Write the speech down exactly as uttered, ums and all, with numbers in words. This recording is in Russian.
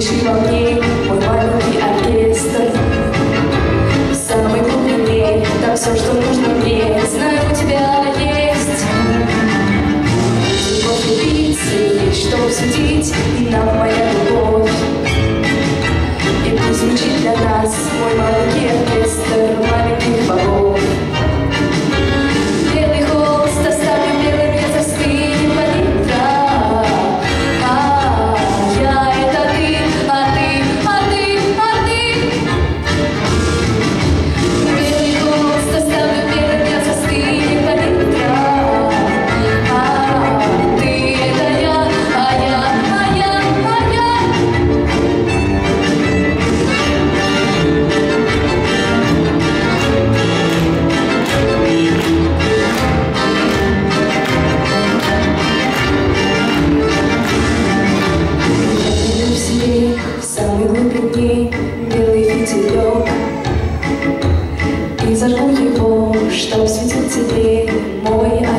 Дыши во мне, мой маленький оркестр. В самой глубине, там все, что нужно мне, знаю, у тебя есть. Любовь любить, есть что обсудить, и нам моя любовь. И пусть звучит для нас мой маленький оркестр маленьких богов. Белый холст оставлю белым, я застынем под утро. А, я это ты, а ты, а ты, а ты. Белый холст оставлю белым, я застынем под утро. А, ты это я, а я, а я, а я. В самой глубине белый ветерок, и зажгу его, чтоб светил тебе мой